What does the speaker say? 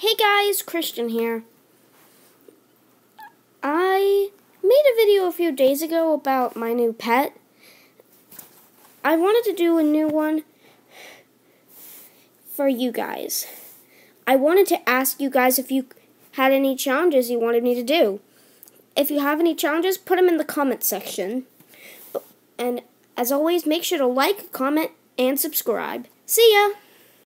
Hey guys, Christian here. I made a video a few days ago about my new pet. I wanted to do a new one for you guys. I wanted to ask you guys if you had any challenges you wanted me to do. If you have any challenges, put them in the comment section. And as always, make sure to like, comment, and subscribe. See ya!